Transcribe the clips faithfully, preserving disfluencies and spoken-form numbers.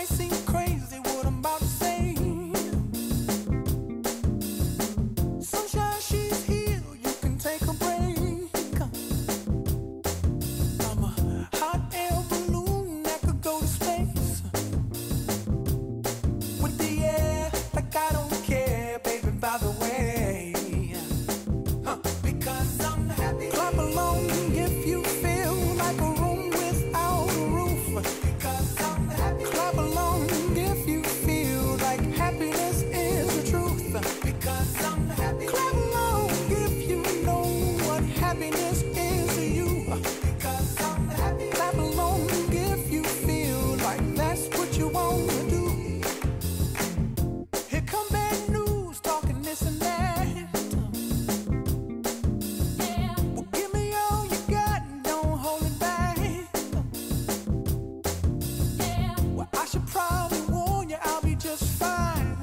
might seem crazy what I'm about to say. Sunshine, she's here, you can take a break. I'm a hot air balloon that could go to space. With the air, like I don't care, baby, by the way. Huh. Because I'm happy. Clap along if you feel like a room without a roof. Because I'm happy. Clap along if you feel like happiness is the truth. Because I'm happy. Clap along if you know what happiness is to you. Because I'm happy. Clap along if you feel like that's what you want to do. Here come bad news, talking this and that. Yeah. Well, give me all you got and don't hold it back. Yeah. Well, I should probably warn you, I'll be just fine.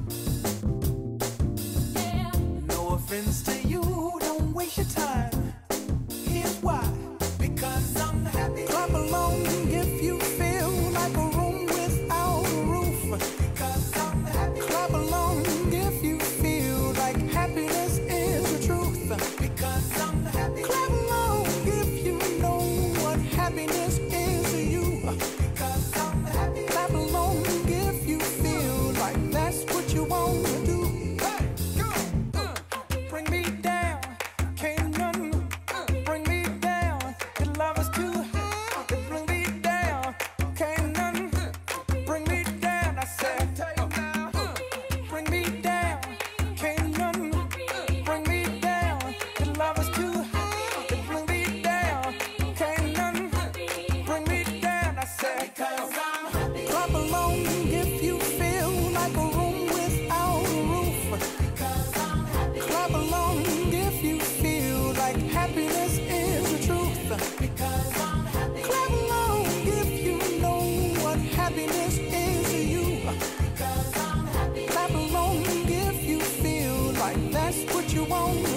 Yeah. No offense to you, don't waste your time. Here's why. Because I'm happy. Clap along if you feel like a room without a roof. Because I'm happy. Clap along if you feel like happiness is the truth. Because I'm happy. Clap along if you know what happiness is to you. Because I'm happy. Clap along if you feel like that's what you want to do. Hey, go, uh, bring me down, can't none bring me down. Your love is too high, bring me down, can't none bring me down. I said, bring me down, can't none bring me down. Your love is too high, bring me down, can't none bring me down. I said, because I'm happy. Clap along if you feel like a room without a roof. Because I'm happy. Clap along if you feel like happiness is the truth. Because I'm happy. Clap along if you know what happiness is to you. Because I'm happy. Clap along if you feel like that's what you want